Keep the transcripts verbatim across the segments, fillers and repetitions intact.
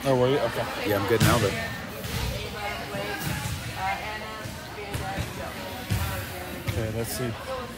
Oh, were you? Okay. Yeah, I'm good now, but. Okay, let's see.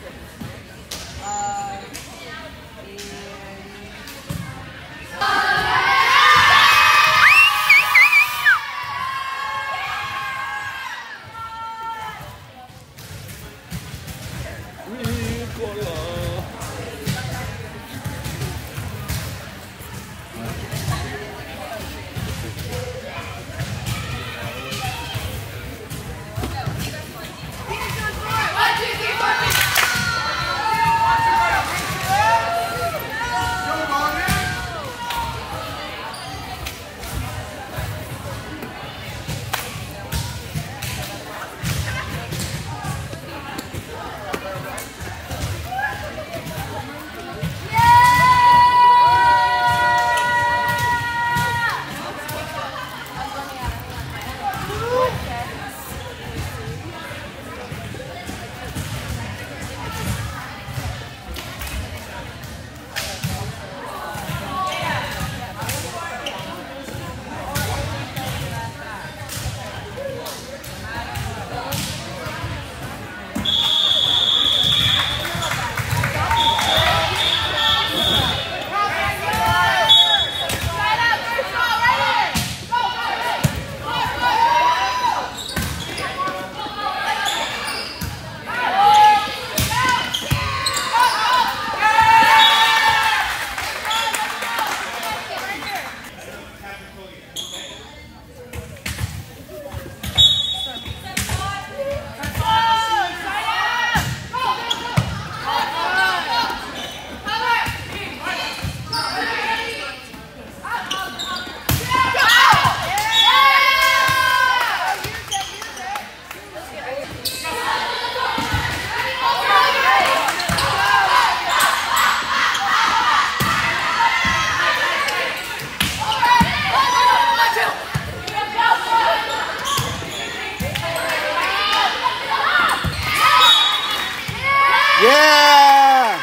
Yeah!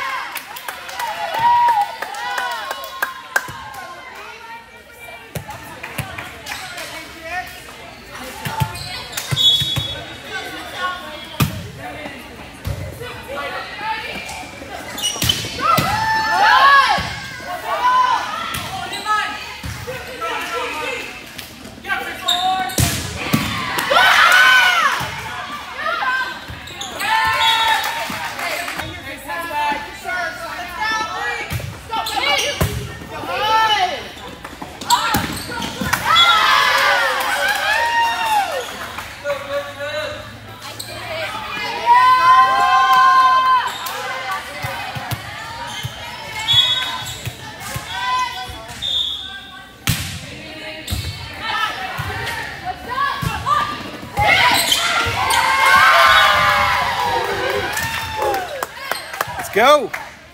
Go!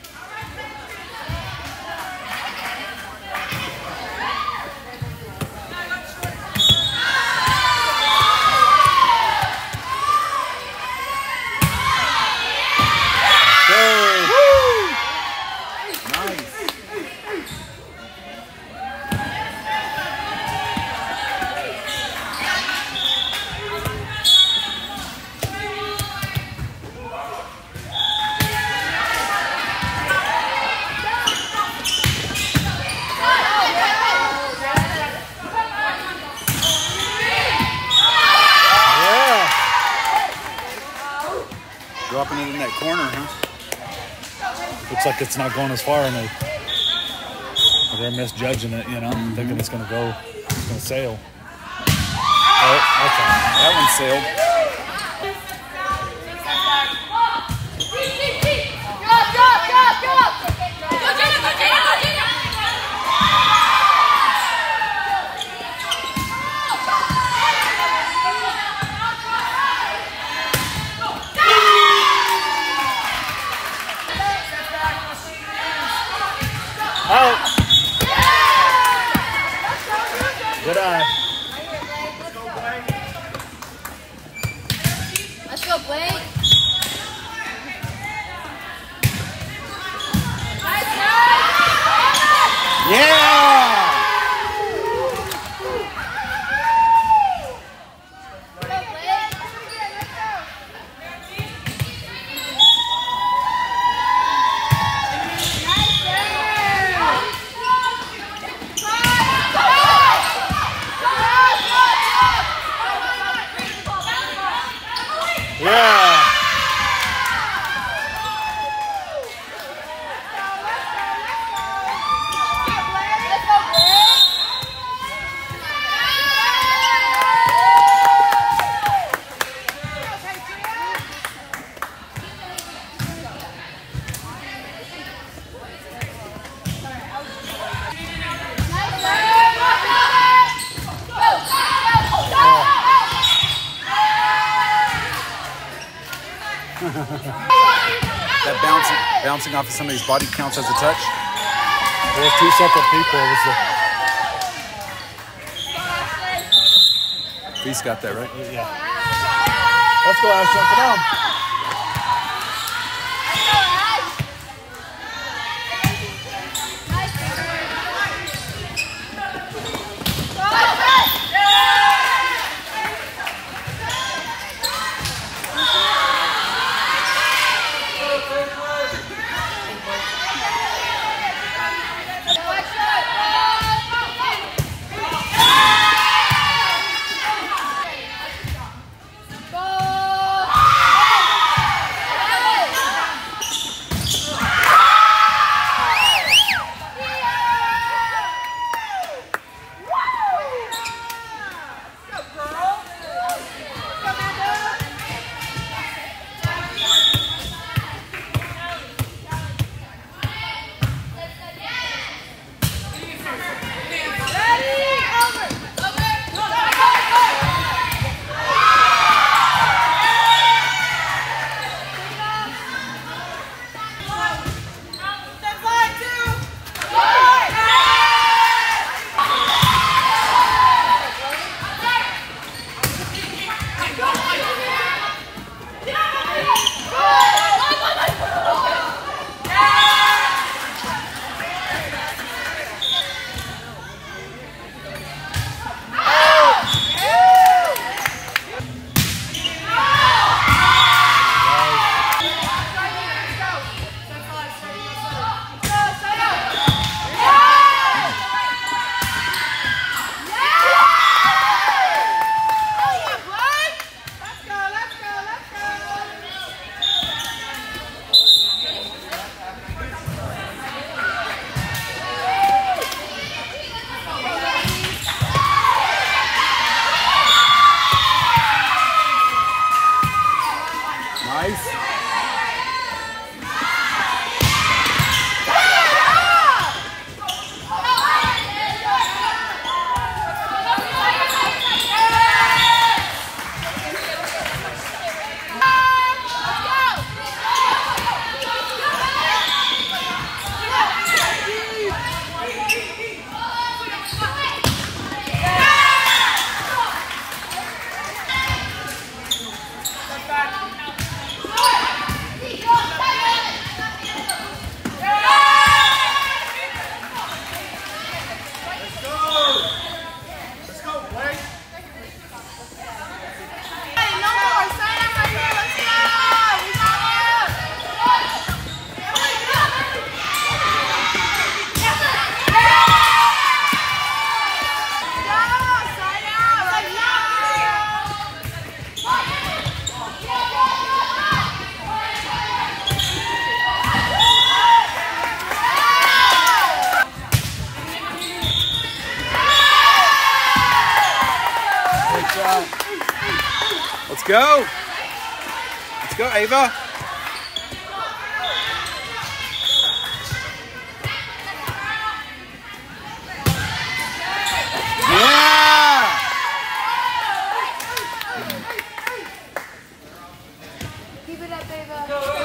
Dropping it in that corner, huh? Looks like it's not going as far, and they, they're misjudging it, you know, mm-hmm. thinking it's going to go, it's going to sail. Oh, okay. That one sailed. Out. Good eye. Let's go, Blake. Yeah! Yeah. That bouncing, bouncing off of somebody's body counts as a touch. There's two separate people. It was the, Reese got that right. yeah. Let's go, Ash. Jump it on. Let's go. Let's go, Ava. Yeah. Keep it up, Ava.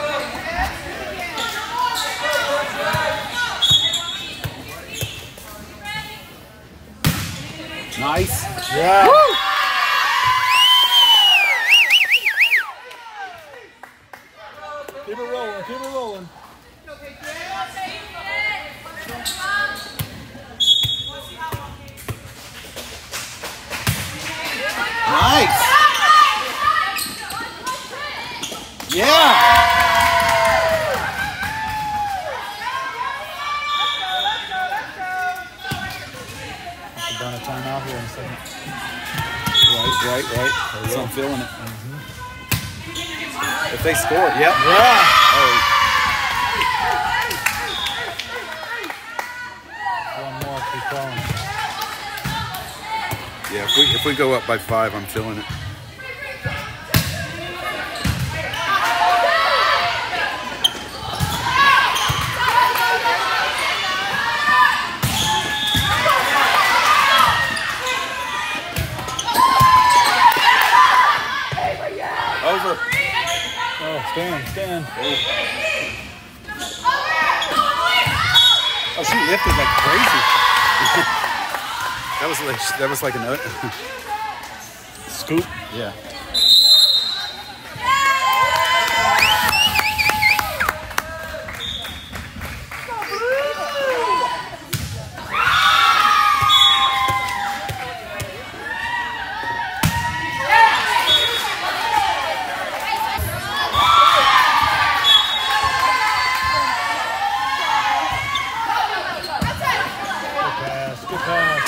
Nice. Yeah. Woo. Keep it rolling. Keep it rolling. Nice. Yeah. Burn a timeout here in a second. Right, right, right. So I'm feeling it. Mm-hmm. If they score, yep. Yeah. Oh, One more, keep going. yeah. If we if we go up by five, I'm feeling it. Over. Oh, stand, stand. Oh, she lifted like crazy. That was like that was like a Scoop. yeah. Pass, good pass.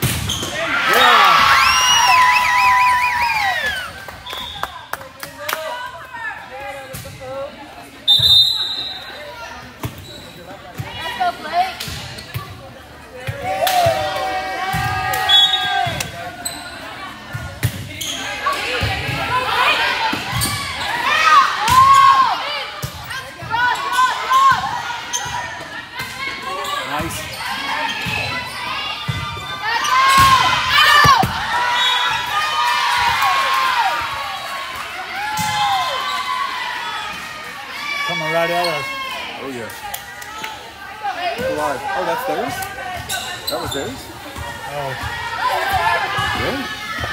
Let's go, Blake. Nice. Coming right at us. Oh yeah. Alive. Oh, that's theirs? That was theirs? Oh, Really?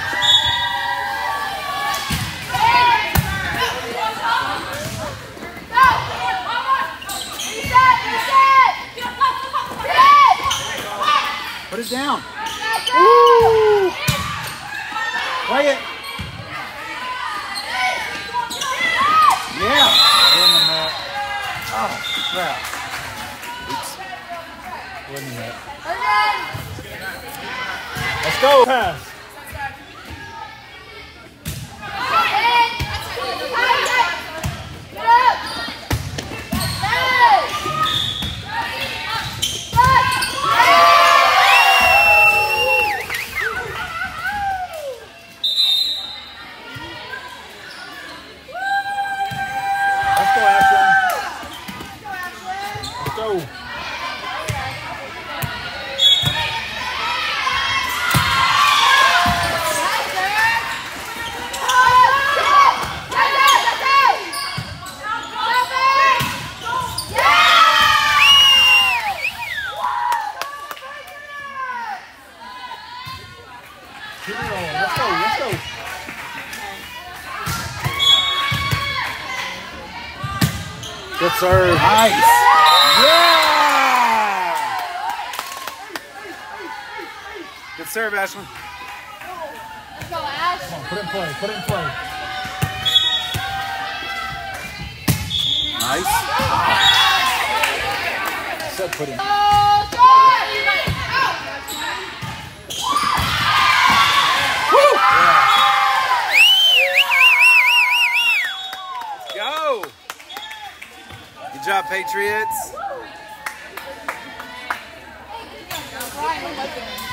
Put it down. Woo! Play it. Yeah. in the net. Oh, crap. In the net. Let's go. Pass. Let's go, Ashton. Let's go. Keep it rolling. Let's go. Let's go. Good serve. Nice. Yeah. Good serve, Ashlyn. Let's go, Ash. Come on, put it in play. Put it in play. Nice. Said put in. Oh, score! Go. Good job, Patriots. Brian, look at him.